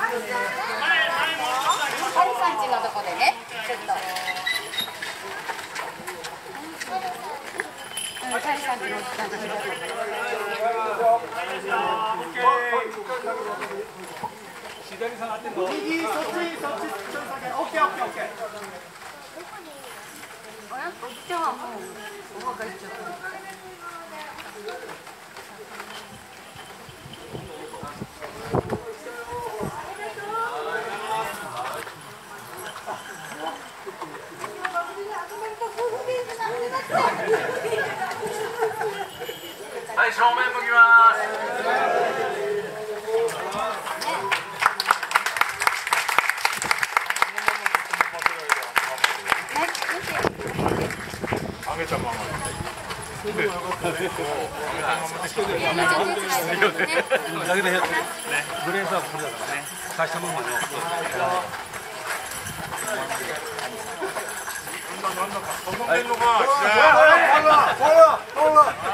パリさんちのとこでね、ちょっと。パリさんちのなんか。 左下がってるの。右、そっち、オッケー、オッケー、オッケー。 あれ、おっちゃんはもうお若いっちゃった。 はい、正面向きます。 上げたまま。だけでグレースはこれだからね。最初のままね。なんだか飛んでんのか。